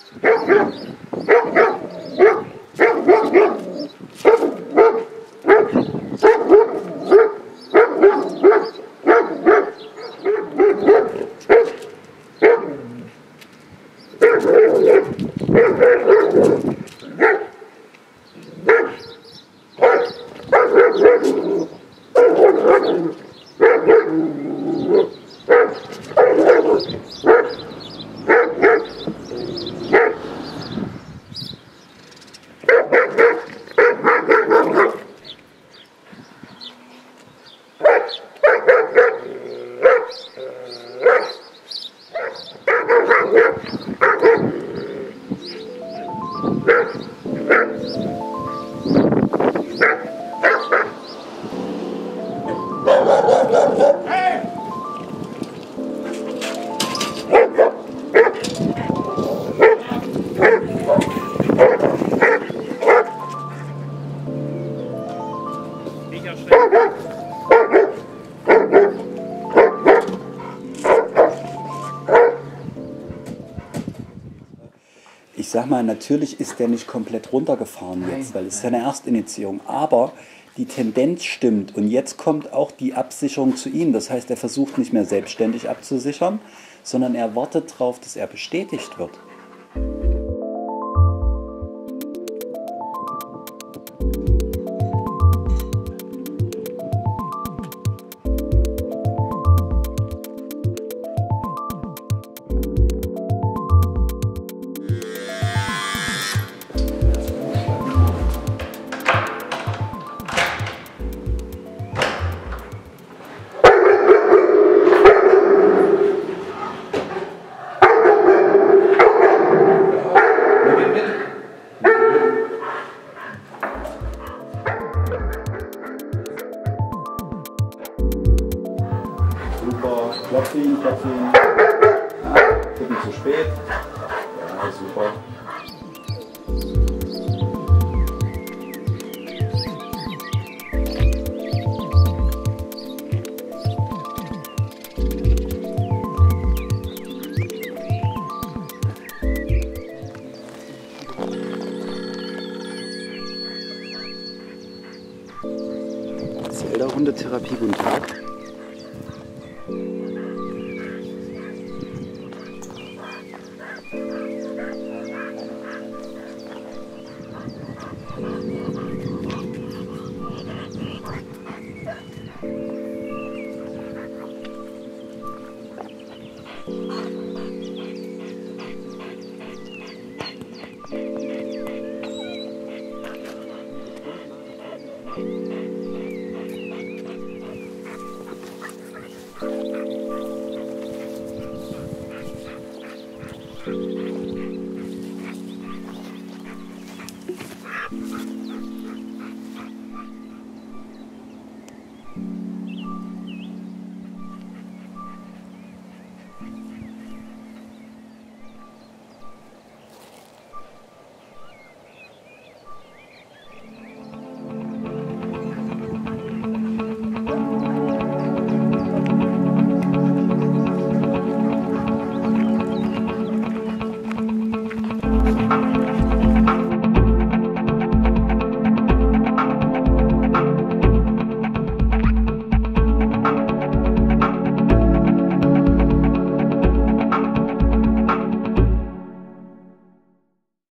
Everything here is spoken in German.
Ich sag mal, natürlich ist der nicht komplett runtergefahren jetzt, weil es ist ja eine Erstinitiierung. Aber die Tendenz stimmt und jetzt kommt auch die Absicherung zu ihm. Das heißt, er versucht nicht mehr selbstständig abzusichern, sondern er wartet darauf, dass er bestätigt wird. Super, klopf ihn. Ja, Ticken zu spät. Ja, super. Zelda Hundetherapie, guten Tag.